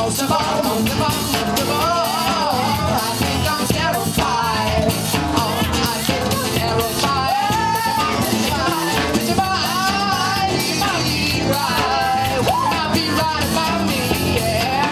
most of all, most of all, most of all, I think I'm terrified. Oh, I feel terrified. Would you be right? Would you be right about me? Yeah.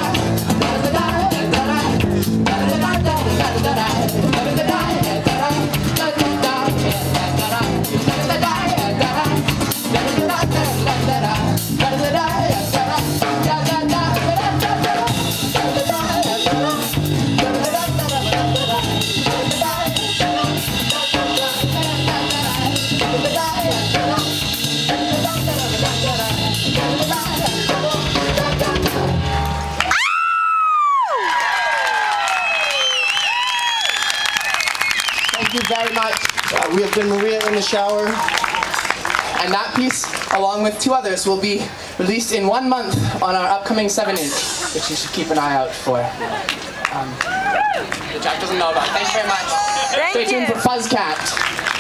Thank you very much. We have been Maria in the Shower. And that piece, along with 2 others, will be released in 1 month on our upcoming 7-inch, which you should keep an eye out for. Jack doesn't know about. Thanks very much. Stay tuned for Fuzzcat.